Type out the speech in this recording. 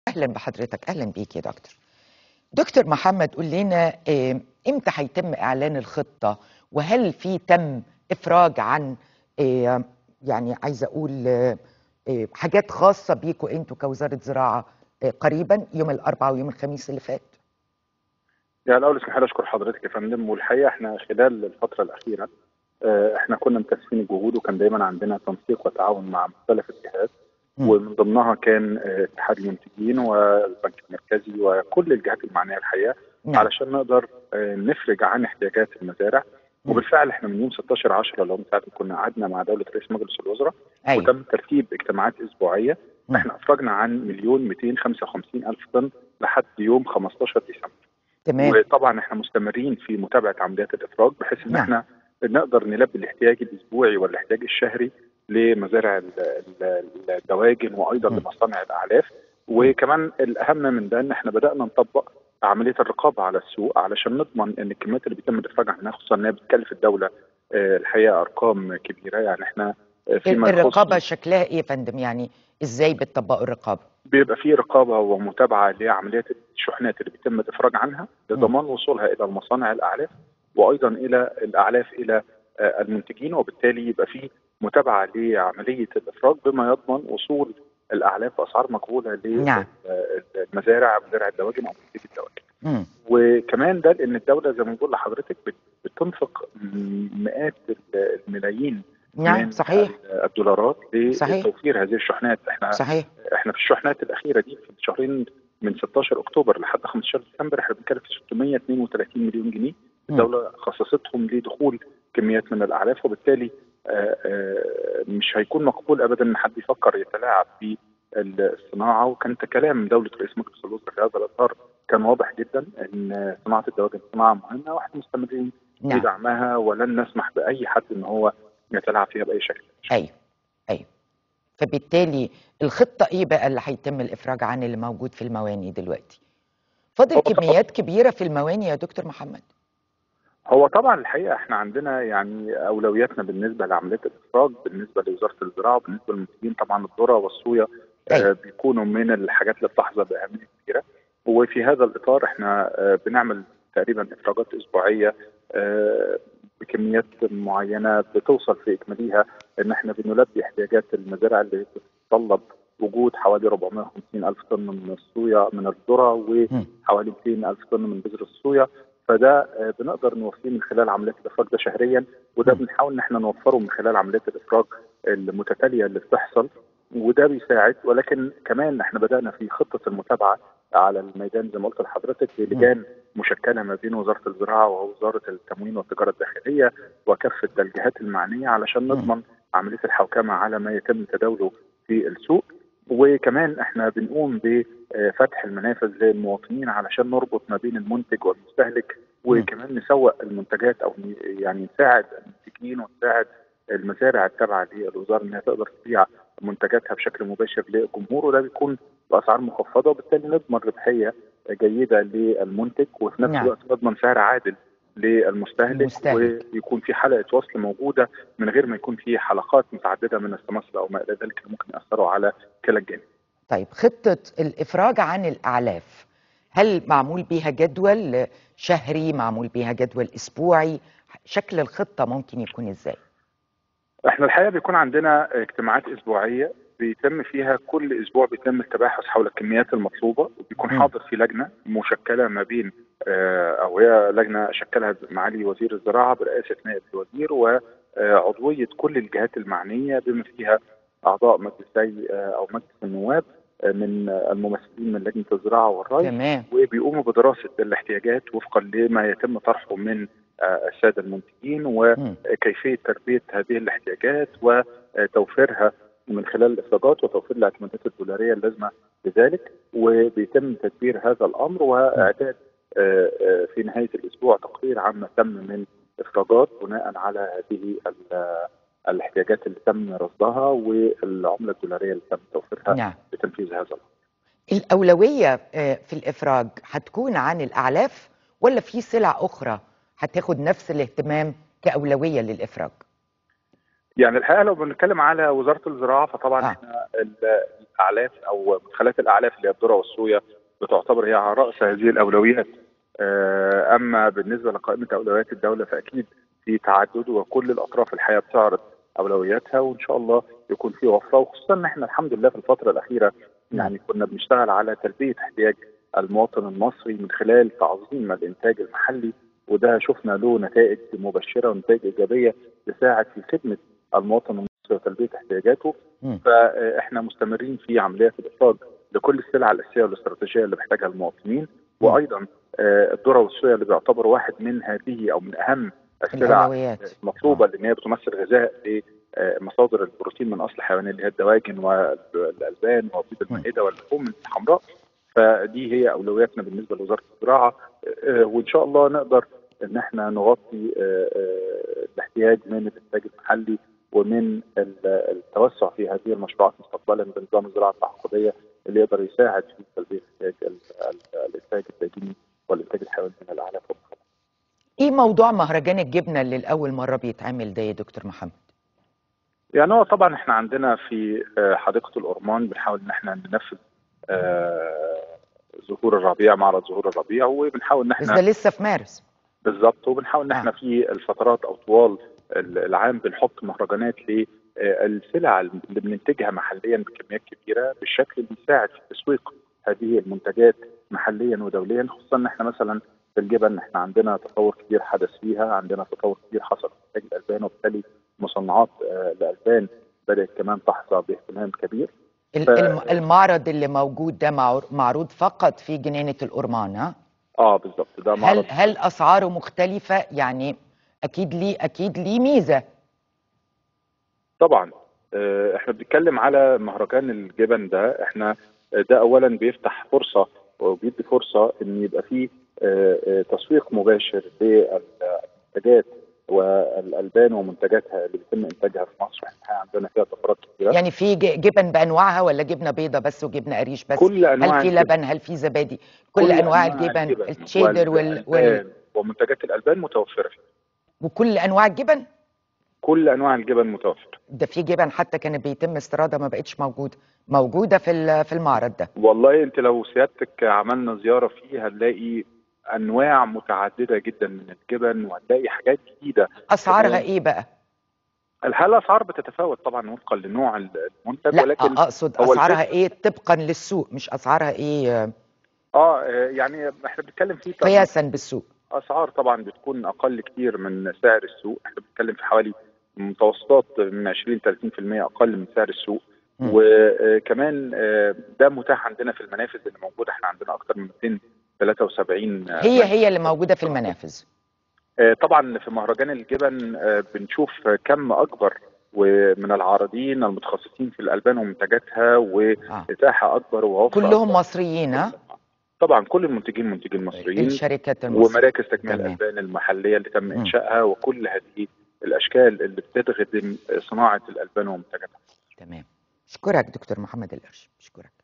أهلا بحضرتك، أهلا بيك يا دكتور. دكتور محمد، قول لنا إمتى هيتم إعلان الخطة، وهل تم إفراج عن آه، يعني عايزة أقول حاجات خاصة بيكوا أنتوا كوزارة زراعة قريبا يوم الأربعاء ويوم الخميس اللي فات؟ يعني الأول اسمح لي أشكر حضرتك يا فندم. والحقيقة احنا خلال الفترة الأخيرة احنا كنا مكثفين الجهود، وكان دايما عندنا تنسيق وتعاون مع مختلف الجهات، مم. ومن ضمنها كان اتحاد المنتجين والبنك المركزي وكل الجهات المعنية الحقيقة، نعم. علشان نقدر نفرج عن احتياجات المزارع. مم. وبالفعل احنا من يوم 16/10 اللي هو من ساعة ما كنا قعدنا مع دولة رئيس مجلس الوزراء أيوه. وتم ترتيب اجتماعات أسبوعية. مم. احنا أفرجنا عن 1,255,000 طن لحد يوم 15 ديسمبر. تمام. وطبعا احنا مستمرين في متابعه عمليات الافراج، بحيث ان نعم. احنا نقدر نلبي الاحتياج الاسبوعي والاحتياج الشهري لمزارع الدواجن وايضا مم. لمصانع الاعلاف. مم. وكمان الاهم من ده ان احنا بدانا نطبق عمليه الرقابه على السوق علشان نضمن ان الكميات اللي بيتم الافراج عنها، خصوصا انها بتكلف الدوله الحقيقه ارقام كبيره. يعني احنا فيما يخص الرقابة شكلها إيه يا فندم؟ يعني إزاي بتطبقوا الرقابة؟ بيبقى في رقابه ومتابعه لعمليات الشحنات اللي بيتم الافراج عنها مم. لضمان وصولها الى المصانع الاعلاف، وايضا الى الاعلاف الى المنتجين. وبالتالي يبقى في متابعه لعمليه الافراج بما يضمن وصول الاعلاف باسعار مقبوله نعم. للمزارع، مزارع الدواجن او منتجي الدواجن. مم. وكمان ده لان الدوله زي ما بقول لحضرتك بتنفق مئات الملايين نعم، من صحيح. الدولارات صحيح. لتوفير هذه الشحنات. صحيح. احنا في الشحنات الاخيره دي في الشهرين من 16 اكتوبر لحد 15 ديسمبر احنا بنتكلم في 632 مليون جنيه مم. الدوله خصصتهم لدخول كميات من الاعلاف. وبالتالي مش هيكون مقبول ابدا ان حد يفكر يتلاعب في الصناعه. وكان كلام دوله رئيس مجلس الوزراء في هذا الاطار كان واضح جدا ان صناعه الدواجن صناعه مهمه واحنا مستمرين في نعم. دعمها، ولن نسمح باي حد ان هو يتلاعب فيها باي شكل. أيوه. أيوه. فبالتالي الخطة إيه بقى اللي هيتم الإفراج عن اللي موجود في المواني دلوقتي؟ فاضل هو طبعا كميات كبيرة في المواني يا دكتور محمد؟ هو طبعا الحقيقه احنا عندنا يعني اولوياتنا بالنسبه لعمليه الافراج بالنسبه لوزاره الزراعه وبالنسبه للمنتجين. طبعا الذره والصويا أيوه. بيكونوا من الحاجات اللي بتحظى باهميه كبيره. وفي هذا الاطار احنا بنعمل تقريبا افراجات اسبوعيه بكميات معينه بتوصل في اجماليها ان احنا بنلبي احتياجات المزارع اللي بتتطلب وجود حوالي 450 الف طن من الصويا من الذره، مم. وحوالي 200 الف طن من بذر الصويا. فده بنقدر نوفيه من خلال عمليات الافراج ده شهريا، وده مم. بنحاول ان احنا نوفره من خلال عمليات الافراج المتتاليه اللي بتحصل، وده بيساعد. ولكن كمان احنا بدانا في خطه المتابعه على الميدان زي ما قلت لحضرتك مم. بلجان مشكله ما بين وزاره الزراعه ووزاره التموين والتجاره الداخليه وكافه الجهات المعنيه علشان مم. نضمن عمليه الحوكمه على ما يتم تداوله في السوق. وكمان احنا بنقوم بفتح المنافذ للمواطنين علشان نربط ما بين المنتج والمستهلك، مم. وكمان نسوق المنتجات او يعني نساعد المنتجين ونساعد المزارع التابعه للوزاره انها تقدر تبيع منتجاتها بشكل مباشر للجمهور، وده بيكون باسعار مخفضه. وبالتالي نضمن ربحيه جيده للمنتج وفي نفس نعم. الوقت نضمن سعر عادل للمستهلك، المستهلك. ويكون في حلقه وصل موجوده من غير ما يكون في حلقات متعدده من السماسره او ما الى ذلك اللي ممكن ياثروا على كلا الجانب. طيب، خطة الإفراج عن الأعلاف هل معمول بيها جدول شهري، معمول بيها جدول أسبوعي؟ شكل الخطة ممكن يكون إزاي؟ احنا الحقيقه بيكون عندنا اجتماعات اسبوعيه بيتم فيها كل اسبوع بيتم التباحث حول الكميات المطلوبه، وبيكون مم. حاضر في لجنه مشكله ما بين او هي لجنه شكلها معالي وزير الزراعه برئاسه نائب الوزير وعضويه كل الجهات المعنيه بما فيها اعضاء مجلسي او مجلس النواب من الممثلين من لجنه الزراعه والري، تمام. وبيقوموا بدراسه الاحتياجات وفقا لما يتم طرحه من الساده المنتجين مم. وكيفيه تلبيه هذه الاحتياجات وتوفيرها من خلال الافرازات وتوفير الاعتمادات الدولاريه اللازمه لذلك. وبيتم تدبير هذا الامر مم. واعداد في نهايه الاسبوع تقرير عما تم من افرازات بناء على هذه الاحتياجات اللي تم رصدها والعمله الدولاريه اللي تم توفيرها نعم. لتنفيذ هذا الامر. الأولوية في الإفراج هتكون عن الأعلاف، ولا في سلع أخرى هتاخد نفس الاهتمام كأولوية للإفراج؟ يعني الحقيقه لو بنتكلم على وزاره الزراعه فطبعا اه احنا الاعلاف او مدخلات الاعلاف اللي هي الذره والصويا بتعتبر هي على راس هذه الاولويات. اما بالنسبه لقائمه اولويات الدوله فاكيد في تعدد، وكل الاطراف الحقيقه بتعرض اولوياتها، وان شاء الله يكون في وفره، وخصوصا ان احنا الحمد لله في الفتره الاخيره يعني كنا بنشتغل على تلبيه احتياج المواطن المصري من خلال تعظيم الانتاج المحلي، وده شفنا له نتائج مبشره ونتائج ايجابيه تساعد في خدمه المواطن المصري وتلبيه احتياجاته. فاحنا مستمرين في عمليات الاخراج لكل السلع الاساسيه والاستراتيجيه اللي محتاجها المواطنين، وايضا الذره والصويا اللي بيعتبر واحد من هذه او من اهم السلع الأولويات. المطلوبه لان هي بتمثل غذاء لمصادر البروتين من اصل حيواني اللي هي الدواجن والالبان وبيض المائده واللحوم الحمراء. فدي هي اولوياتنا بالنسبه لوزاره الزراعه، وان شاء الله نقدر ان احنا نغطي الاحتياج من الانتاج المحلي ومن التوسع في هذه المشروعات مستقبلا بنظام الزراعه التعاقديه اللي يقدر يساعد في تلبيه احتياج الانتاج الداجيني والانتاج الحيواني من الاعلاف والخضار. ايه موضوع مهرجان الجبنه اللي لاول مره بيتعمل ده يا دكتور محمد؟ يعني هو طبعا احنا عندنا في حديقه الأورمان بنحاول ان احنا ننفذ ظهور الربيع، معرض ظهور الربيع، وبنحاول ان بس احنا ده لسه في مارس. بالظبط، وبنحاول ان احنا في الفترات او طوال العام بنحط مهرجانات للسلع اللي بننتجها محليا بكميات كبيره بالشكل اللي يساعد في تسويق هذه المنتجات محليا ودوليا، خصوصا ان احنا مثلا في الجبن احنا عندنا تطور كبير حدث فيها، عندنا تطور كبير حصل في انتاج الالبان، وبالتالي مصنعات الالبان بدات كمان تحظى باهتمام كبير. المعرض اللي موجود ده معروض فقط في جنينه الأورمان، ها؟ بالظبط، ده معرض. هل اسعاره مختلفه؟ يعني اكيد ليه ميزه. طبعا احنا بنتكلم على مهرجان الجبن ده، احنا ده اولا بيفتح فرصه وبيدي فرصه ان يبقى فيه تسويق مباشر للمنتجات والالبان ومنتجاتها اللي بيتم انتاجها في مصر. احنا عندنا فيها طفرات كبيره، يعني في جبن بانواعها ولا جبنه بيضه بس وجبنه قريش بس؟ كل هل انواع في الجبن، لبن؟ هل في زبادي؟ كل كل انواع انواع الجبن، الجبن التشيدر والالبان ومنتجات الالبان متوفره فيه. وكل انواع الجبن؟ كل انواع الجبن متوفره. ده في جبن حتى كانت بيتم استيرادها ما بقتش موجوده في المعرض ده. والله انت لو سيادتك عملنا زياره فيه هنلاقي انواع متعدده جدا من الجبن، وهتلاقي حاجات جديده. اسعارها ايه بقى؟ الحقيقه الاسعار بتتفاوت طبعا وفقا لنوع المنتج، لا ولكن اقصد هو اسعارها ايه طبقا للسوق، مش اسعارها ايه يعني احنا بنتكلم فيه قياسا بالسوق. اسعار طبعا بتكون اقل كتير من سعر السوق، احنا بنتكلم في حوالي متوسطات من 20 30% اقل من سعر السوق. وكمان ده متاح عندنا في المنافذ اللي موجوده، احنا عندنا اكثر من 273 هي اللي موجوده في المنافذ. طبعا في مهرجان الجبن بنشوف كم اكبر ومن العارضين المتخصصين في الالبان ومنتجاتها، واتاحه اكبر ووفره كلهم أكبر. مصريين، ها؟ طبعا كل المنتجين منتجين مصريين، الشركات المصرية ومراكز تجميع الالبان المحليه اللي تم انشائها، وكل هذه الاشكال اللي بتخدم صناعه الالبان ومنتجاتها. تمام. اشكرك دكتور محمد القرش، اشكرك.